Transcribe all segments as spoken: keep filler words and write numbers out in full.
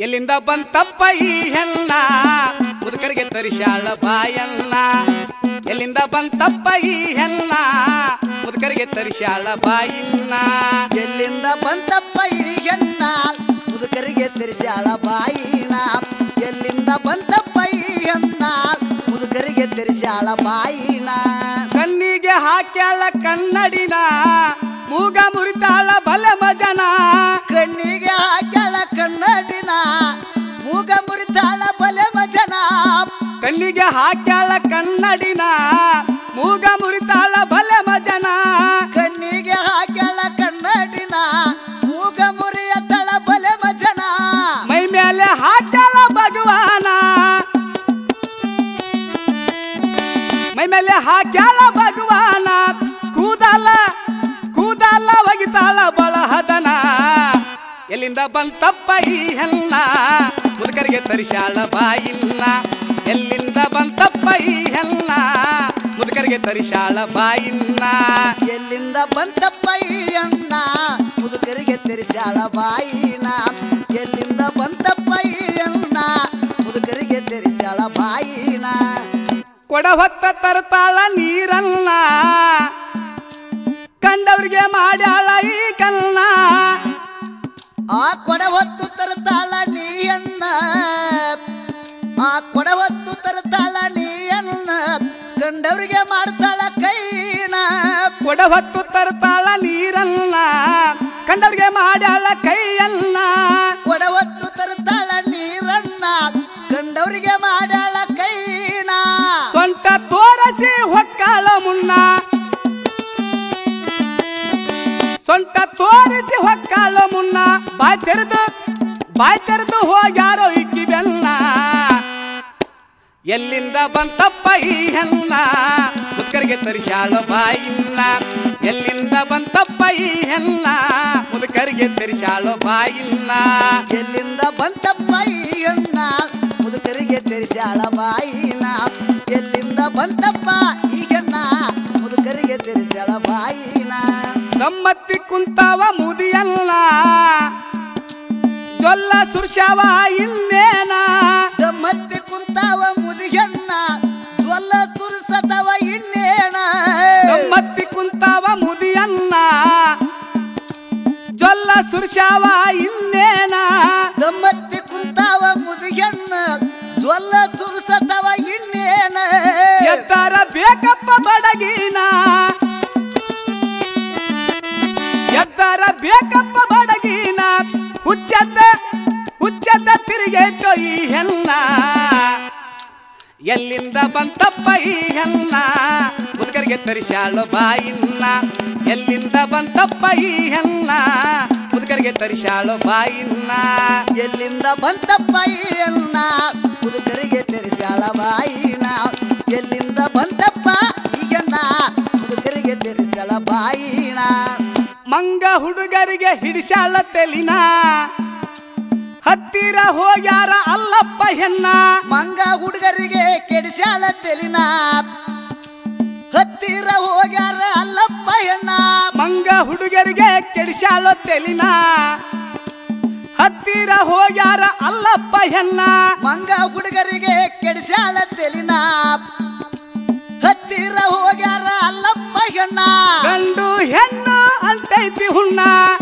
ಎಲ್ಲಿಂದ ಬಂತಪ್ಪ ಈ ಹೆಣ್ಣ ಮುದುಕರಿಗೆ ತರಿಸಾಳ ಬಾಯನ್ನ ಎಲ್ಲಿಂದ ಬಂತಪ್ಪ ಈ ಹೆಣ್ಣ ಮುದುಕರಿಗೆ ತರಿಸಾಳ ಬಾಯಿನ್ನ ಎಲ್ಲಿಂದ ಬಂತಪ್ಪ ಈ ಹೆಣ್ಣ ಮುದುಕರಿಗೆ ತರಿಸಾಳ ಬಾಯಿನ ಎಲ್ಲಿಂದ ಬಂತಪ್ಪ ಈ ಹೆಣ್ಣ ಮುದುಕರಿಗೆ ತರಿಸಾಳ ಬಾಯಿನ ಕಣ್ಣಿಗೆ ಹಾಕ್ಯಾಳ ಕನ್ನಡಿನ ಮೂಗ ಮುರಿತಾಳ ಬಲೆ ಮಜನ ಕಣ್ಣಿಗೆ ಹಾಕ್ಯಾಳ ಕನ್ನಡಿನ ಮೂಗ ಮುರಿತಾಳ ಬಲೆ ಮಜನ ಕಣ್ಣಿಗೆ ಹಾಕ್ಯಾಳ ಕನ್ನಡಿನ ಮೂಗ ಮುರಿತಾಳ ಬಲೆ ಮಜನ ಕಣ್ಣಿಗೆ ಹಾಕ್ಯಾಳ ಕನ್ನಡಿನ ಮೂಗ ಮುರಿಯತಾಳ ಬಲೆ ಮಜನ ಮೈ ಮೇಲೆ ಹಾಕ್ಯಾಳ ಭಗವಾನ ಮೈ ಮೇಲೆ ಹಾಕ್ಯಾಳ ಭಗವಾನ ಕೂದಲ ಕೂದಲ ಒಗಿತಾಳ ಬಳಹದನ ಎಲ್ಲಿಂದ ಬಂತಪ್ಪ ಈ ಹೆಣ್ಣ ಮುದುಕರಿಗೆ ತರಿಸಾಳ ಬಾಯಿನ್ನ ಎಲ್ಲಿಂದ ಬಂತಪ್ಪ ಈ ಹೆಣ್ಣ ಮುದುಕರಿಗೆ ತರಿಸಾಳ ಬಾಯಿನ್ನ ಎಲ್ಲಿಂದ ಬಂತಪ್ಪ ಈ ಹೆಣ್ಣ ಮುದುಕರಿಗೆ ತರಿಸಾಳ ಬಾಯಿನ ಎಲ್ಲಿಂದ ಬಂತಪ್ಪ ಈ ಹೆಣ್ಣ ಮುದುಕರಿಗೆ ತರಿಸಾಳ ಬಾಯಿನ ಕೊಡ ಹೊತ್ತ ತರ್ತಾಳ ನೀರನ್ನ ಕಂಡವ್ರಿಗೆ ಮಾಡ್ಯಾಳ ಈ ಕನ್ನ ಆ ಕೊಡ ಹೊತ್ತು ತರ್ತಾಳ ನೀಯನ್ನ ಆ ಕೊಡ ಹೊತ್ತು ತರ್ತಾಳ ನೀಯನ್ನ ಕಂಡವ್ರಿಗೆ ಮಾಡ್ತಾಳ ಕೈನ ಕೊಡ ಹೊತ್ತು ತರ್ತಾಳ ನೀರನ್ನ ಕಂಡವ್ರಿಗೆ ಮಾಡ್ಯಾಳ ಕೈಯನ್ನ ಕೊಡ ಹೊತ್ತು ತರ್ತಾಳ ನೀರನ್ನ ಕಂಡವ್ರಿಗೆ ಮಾಡ್ಯಾಳ ಕೈನ ಸೊಂಟ ತೋರಸಿ ಹೊಕ್ಕಾಳ ಮುನ್ನ ಸೊಂಟ ತೋರಿಸಿ ಹೊಕ್ಕಾಳ ಮುನ್ನ ಬಾಯ್ ತೆರೆದು ಬಾಯ್ ತೆರೆದು ಹೋಗ್ಯಾರೋ ಇಕ್ಕಿ ಬೆನ್ನ ಎಲ್ಲಿಂದ ಬಂತಪ್ಪ ಈ ಹೆಣ್ಣ ಮುದುಕರಿಗೆ ತರಿಸಾಳ ಬಾಯಿನ್ನ ಎಲ್ಲಿಂದ ಬಂತಪ್ಪ ಈ ಹೆಣ್ಣ ಮುದುಕರಿಗೆ ತರಿಸಾಳ ಬಾಯಿನ್ನ ಎಲ್ಲಿಂದ ಬಂತಪ್ಪ ಈ ಹೆಣ್ಣ ಮುದುಕರಿಗೆ ತರಿಸಾಳ ಬಾಯಿನ ಎಲ್ಲಿಂದ ಬಂತಪ್ಪ ಈ ಹೆಣ್ಣ ಮುದುಕರಿಗೆ ತರಿಸಾಳ ಬಾಯಿನ ಗಮ್ಮತ್ತಿ ಕುಂತಾವ ಮುದಿಯಲ್ಲ ಜೊಲ್ಲ ಸುರ್ಷಾವ ಇನ್ನೇನ ಗಮ್ಮತ್ತಿ ಕುಂತಾವ ಮುದಿಯನ್ನ ಜ್ವಲ್ಲ ಸುರಿಸತವ ಇನ್ನೇನ ಗಮ್ಮತ್ತಿ ಕುಂತಾವ ಮುದಿಯನ್ನ ಜೊಲ್ಲ ಸುರ್ಷಾವ ಇನ್ನೇನ ಗಮ್ಮತ್ತಿ ಕುಂತಾವ ಮುದಿಯನ್ನ ಜ್ವಲ್ಲ ಸುರಿಸತವ ಇನ್ನೇನ ಎತ್ತರ ಬೇಕಪ್ಪ ಬಡಗಿನ ಎತ್ತರ ಬೇಕಪ್ಪ ಬಡಗಿನ ಹುಚ್ಚದ್ದ ಹುಚ್ಚದ್ದ ತಿರುಗೇತೋ ಈ ಹೆಣ್ಣ ಎಲ್ಲಿಂದ ಬಂತಪ್ಪ ಈ ಹೆಣ್ಣ ಮುದುಕರಿಗೆ ತರಿಸಾಳ ಬಾಯಿನ್ನ ಎಲ್ಲಿಂದ ಬಂತಪ್ಪ ಈ ಹೆಣ್ಣ ಮುದುಕರಿಗೆ ತರಿಸಾಳ ಬಾಯಿನ್ನ ಎಲ್ಲಿಂದ ಬಂತಪ್ಪ ಈ ಹೆಣ್ಣ ಮುದುಕರಿಗೆ ತರಿಸಾಳ ಬಾಯಿನ ಎಲ್ಲಿಂದ ಬಂತಪ್ಪ ಈ ಹೆಣ್ಣ ಮುದುಕರಿಗೆ ತರಿಸಾಳ ಬಾಯಿನ ಮಂಗ ಹುಡುಗರಿಗೆ ಹಿಡಿಸಾಳ ತೆಲಿನ ಹತ್ತಿರ ಹೋಗ್ಯಾರ ಅಲ್ಲಪ್ಪ ಹೆಣ್ಣ ಮಂಗ ಹುಡುಗರಿಗೆ ಕೆಡಿಸಾಳ ತೆಲಿನ ಹತ್ತಿರ ಹೋಗ್ಯಾರ ಅಲ್ಲಪ್ಪ ಹೆಣ್ಣ ಮಂಗ ಹುಡುಗರಿಗೆ ಕೆಡಿಸಾಳ ತೆಲಿನ ಹತ್ತಿರ ಹೋಗ್ಯಾರ ಅಲ್ಲಪ್ಪ ಹೆಣ್ಣ ಮಂಗ ಹುಡುಗರಿಗೆ ಕೆಡಿಸಾಳ ತೆಲಿನ ಹತ್ತಿರ ಹೋಗ್ಯಾರ ಅಲ್ಲಪ್ಪ ಹೆಣ್ಣ ಗಂಡು ಹೆಣ್ಣು ಅಂತೈತಿ ಹುಣ್ಣ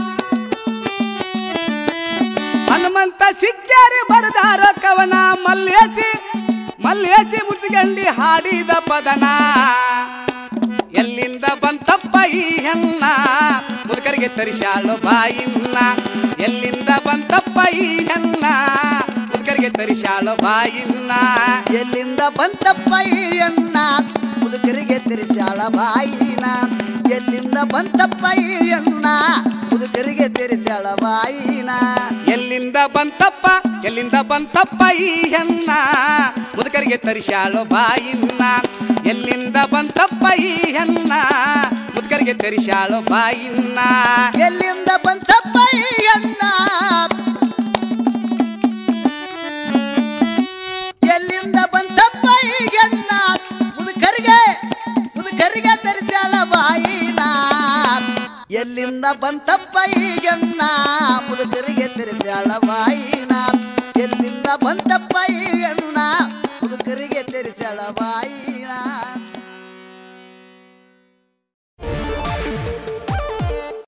ಹನುಮಂತ ಸಿಕ್ಕ್ಯಾರಿ ಬರದಾರ ಕವನ ಮಲ್ಲೇಸಿ ಮಲ್ಲೇಸಿ ಮುಚ್ಚಗಂಡಿ ಹಾಡಿದ ಪದನ ಎಲ್ಲಿಂದ ಬಂತಪ್ಪ ಈ ಹೆಣ್ಣ ಮುದುಕರಿಗೆ ತರಿಸಾಳ ಬಾಯಿನ್ನ ಎಲ್ಲಿಂದ ಬಂತಪ್ಪ ಈ ಹೆಣ್ಣ ಮುದುಕರಿಗೆ ತರಿಸಾಳ ಬಾಯಿನ್ನ ಎಲ್ಲಿಂದ ಬಂತಪ್ಪ ಈ ಹೆಣ್ಣ ಮುದುಕರಿಗೆ ತರಿಸಾಳ ಬಾಯಿನ ಎಲ್ಲಿಂದ ಬಂತಪ್ಪ ಈ ಹೆಣ್ಣ ಮುದುಕರಿಗೆ ತರಿಸಾಳ ಬಾಯಿನ ಎಲ್ಲಿಂದ ಬಂತಪ್ಪ ಎಲ್ಲಿಂದ ಬಂತಪ್ಪ ಈ ಹೆಣ್ಣ ಮುದುಕರಿಗೆ ತರಿಸಾಳ ಬಾಯಿನ್ನ ಎಲ್ಲಿಂದ ಬಂತಪ್ಪ ಈ ಹೆಣ್ಣ ಮುದುಕರಿಗೆ ತರಿಸಾಳ ಬಾಯಿನ್ನ ಎಲ್ಲಿಂದ ಬಂತಪ್ಪ ಈ ಹೆಣ್ಣ ಎಲ್ಲಿಂದ ಬಂತಪ್ಪ ಈ ಹೆಣ್ಣ ಮುದುಕರಿಗೆ ಮುದುಕರಿಗೆ ತರಿಸಾಳ ಬಾಯಿನ ಎಲ್ಲಿಂದ ಬಂತಪ್ಪ ಈ ಹೆಣ್ಣ ಮುದುಕರಿಗೆ ತರಿಸಾಳ ಬಾಯಿನ ಬಂತಪ್ಪ ಈ